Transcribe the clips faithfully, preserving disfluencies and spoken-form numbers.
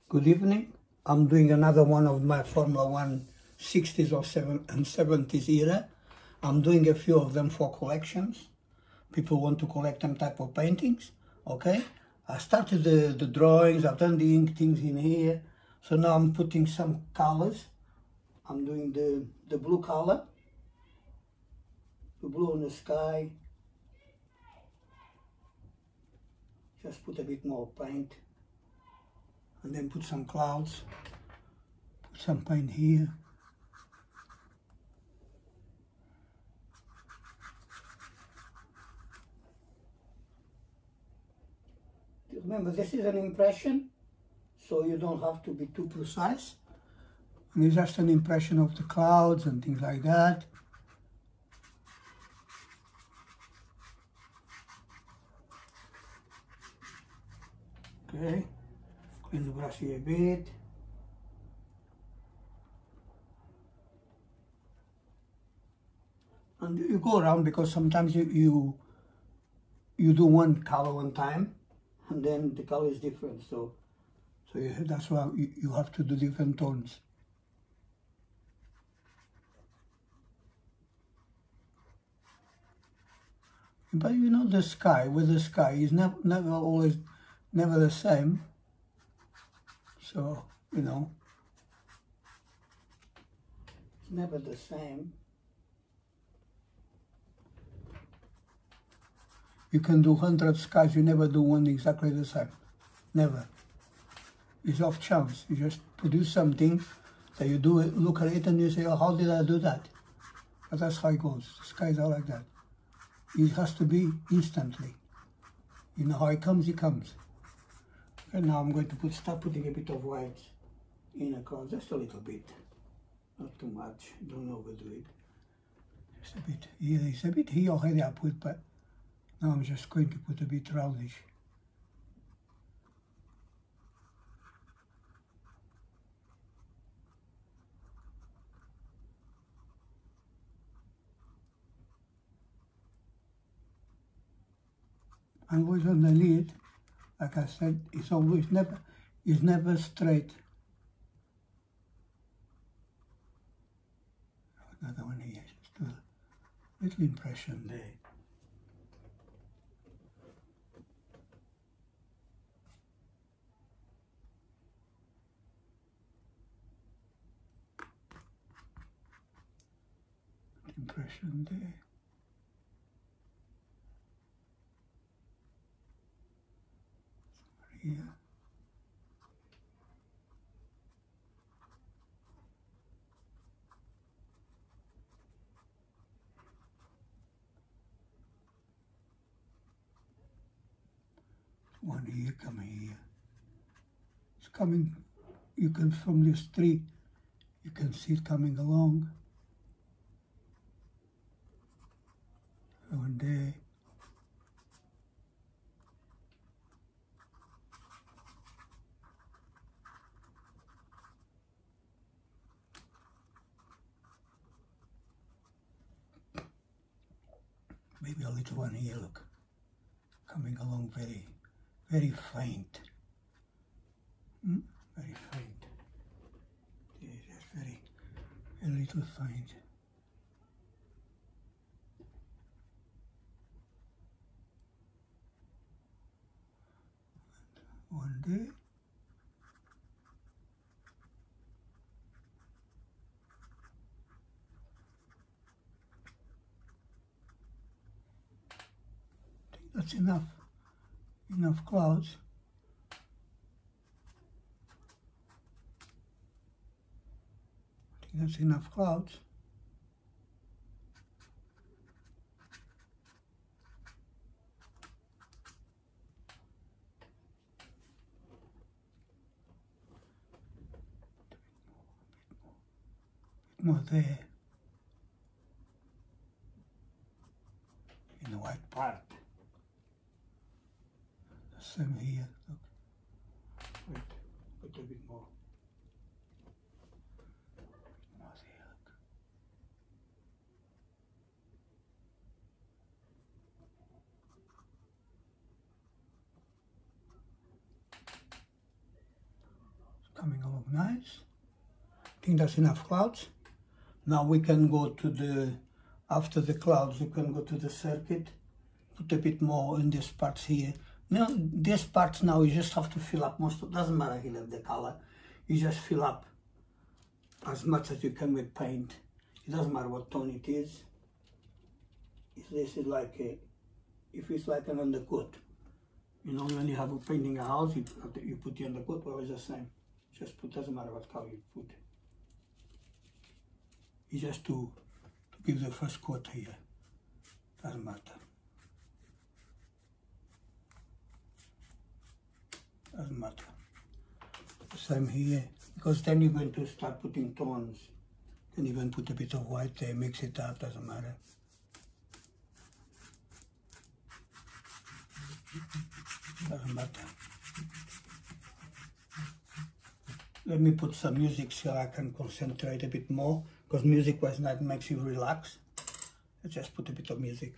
Good evening. I'm doing another one of my Formula One sixties or seven and seventies era. I'm doing a few of them for collections. People want to collect them type of paintings. Okay. I started the, the drawings, I've done the ink things in here. So now I'm putting some colors. I'm doing the, the blue color. The blue in the sky. Just put a bit more paint. And then put some clouds. Put some paint here. Remember, this is an impression, so you don't have to be too precise. And it's just an impression of the clouds and things like that. Okay, clean the brush here a bit. And you go around because sometimes you, you, you do one color one time, and then the color is different. So, so you, that's why you, you have to do different tones. But you know, the sky, with the sky is never, never always, never the same. So, you know, it's never the same. You can do hundred skies, you never do one exactly the same. Never. It's off chance. You just produce something that you do it, look at it and you say, oh, how did I do that? But that's how it goes. Skies are like that. It has to be instantly. You know how it comes, it comes. And now I'm going to put, start putting a bit of white in across, just a little bit. Not too much, don't overdo it. Just a bit here, it's a bit here already I put, but now I'm just going to put a bit roundish. And always on the lid, like I said, it's always never, it's never straight. Another one here, just a little impression there. Impression there. Here. One here, coming here. It's coming, you can, from this tree, you can see it coming along. One there. Maybe a little one here, look. Coming along very, very faint. Hmm? Very faint. Yeah, just very, a little faint. One there. I think that's enough. Enough clouds. I think that's enough clouds. More there, in the white part. The same here, look. Wait, put a bit more. More there, look. coming along nice. I think that's enough clouds. Now we can go to the, after the clouds, we can go to the circuit, put a bit more in these parts here. Now, these parts now you just have to fill up most of, doesn't matter here the color, you just fill up as much as you can with paint. It doesn't matter what tone it is. If this is like a, if it's like an undercoat, you know, when you have a painting a house, you, you put the undercoat, well, it's the same. Just put, doesn't matter what color you put. It's just to, to give the first coat here. Doesn't matter. Doesn't matter. Same here, because then you're going to start putting tones. You can even put a bit of white there, mix it up, doesn't matter. Doesn't matter. Let me put some music so I can concentrate a bit more, because music was that makes you relax. Let's just put a bit of music.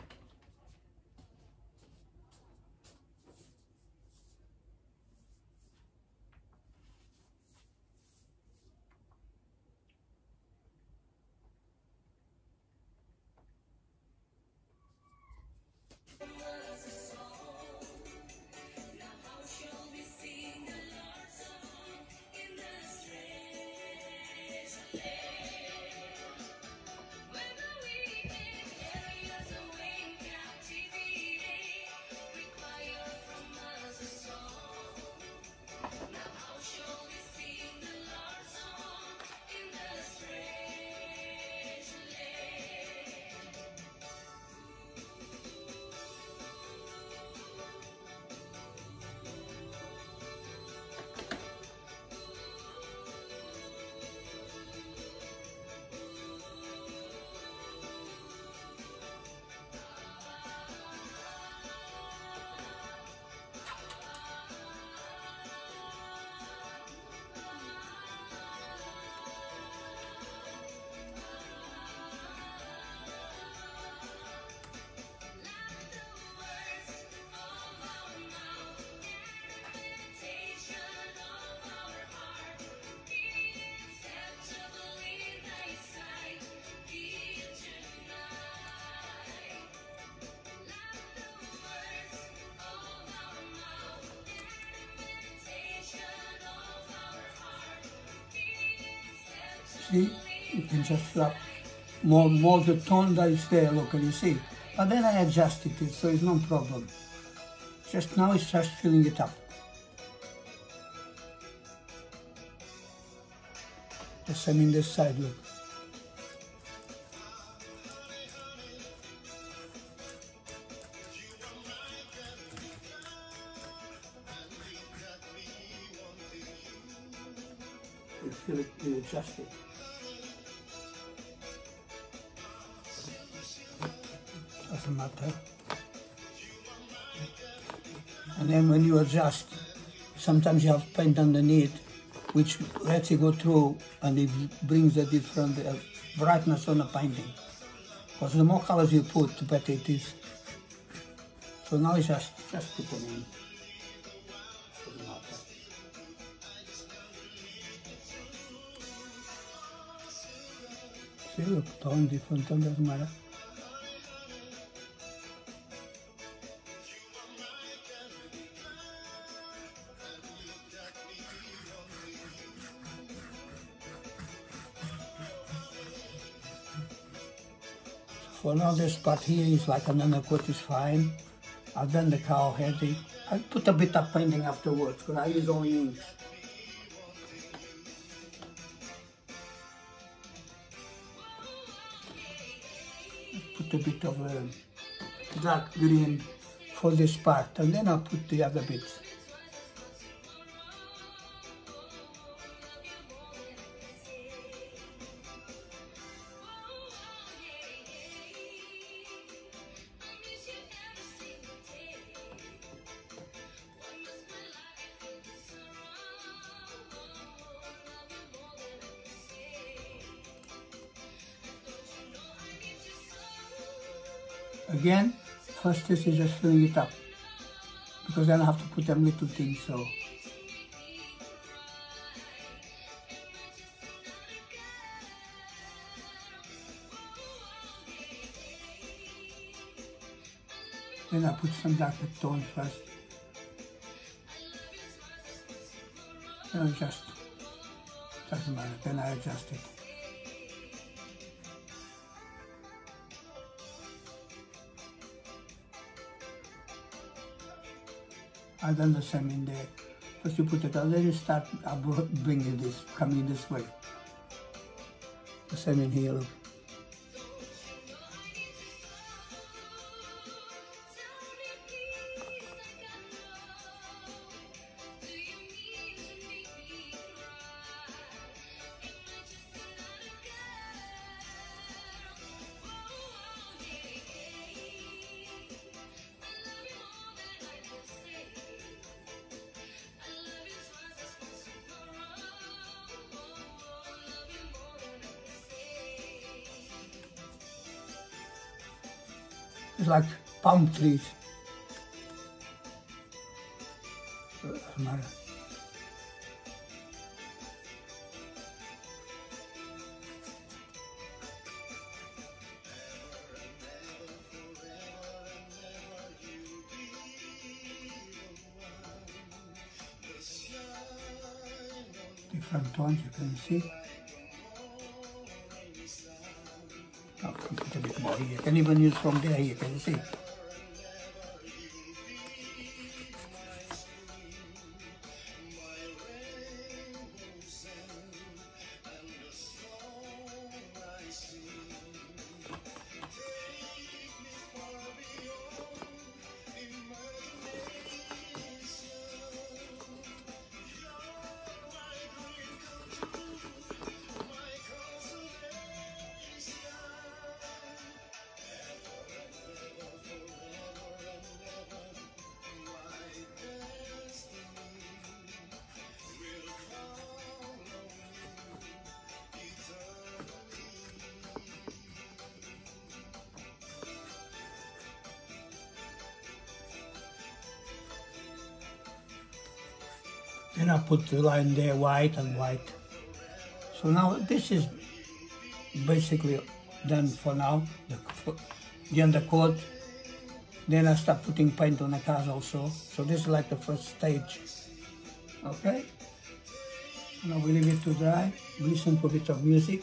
See, you can just flap more, more the tone that is there locally, see. But then I adjusted it, so it's no problem. Just now it's just filling it up. The same in this side, look. You feel it, you adjust it. Doesn't matter. And then when you adjust, sometimes you have paint underneath, which lets it go through and it brings a different uh, brightness on the painting. Because the more colors you put, the better it is. So now it's just, just put them in. Doesn't matter. See, look, tone, different tone, doesn't matter. For now, this part here is like an undercoat is fine. I've done the cow head. I'll put a bit of painting afterwards because I use only inks. Put a bit of uh, dark green for this part and then I'll put the other bits. Again, first this is just filling it up, because then I have to put them little things, so. Then I put some darker tone first. Then I adjust. Doesn't matter, then I adjust it. I've done the same in there. First you put it out, then you start bringing this, coming this way. The same in here, look. It's like palm trees. Doesn't matter. Different tones, you can see. I'll put a bit more here. You can even use from there, you can see. Then I put the line there, white and white. So now this is basically done for now, the, the undercoat. Then I start putting paint on the cars also. So this is like the first stage. Okay? Now we leave it to dry, listen to a bit of music.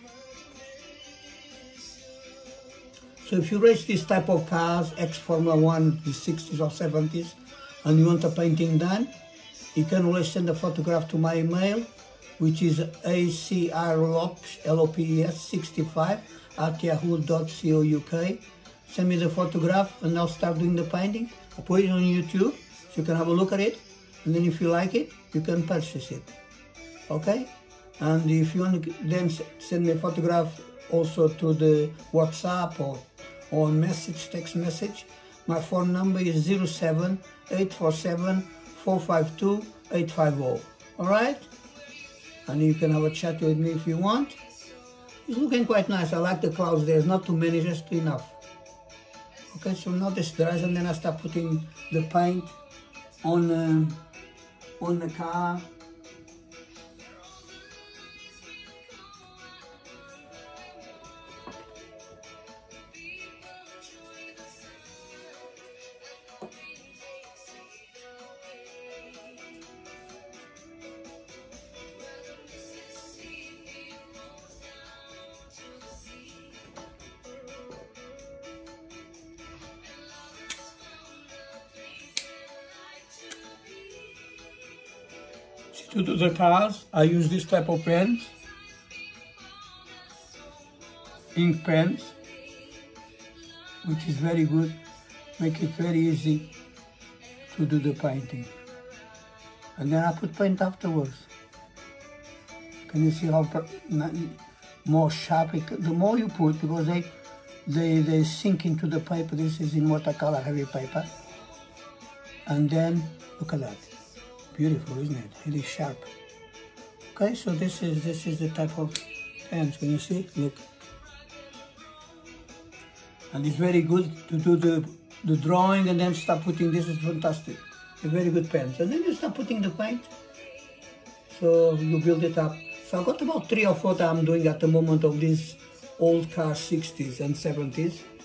So if you race this type of cars, ex-Formula One, the sixties or seventies, and you want a painting done, you can always send a photograph to my email, which is A C R L O P E S sixty-five at yahoo dot co dot U K. Send me the photograph and I'll start doing the painting. I'll put it on YouTube so you can have a look at it. And then if you like it, you can purchase it. Okay? And if you want to then send me a photograph also to the WhatsApp or, or message, text message, my phone number is zero seven eight four seven four five two eight five zero. Alright? And you can have a chat with me if you want. It's looking quite nice. I like the clouds. There's not too many, just enough. Okay, so now this dries and then I start putting the paint on, um, on the car. To do the cars, I use this type of pens, ink pens, which is very good, make it very easy to do the painting. And then I put paint afterwards. Can you see how more sharp it, the more you put, because they, they, they sink into the paper. This is in watercolor heavy paper. And then, look at that. Beautiful, isn't it? Really sharp. Okay, so this is this is the type of pens. Can you see? Look, and it's very good to do the the drawing and then start putting. This is fantastic. A very good pens, and then you start putting the paint. So you build it up. So I've got about three or four that I'm doing at the moment of these old car sixties and seventies.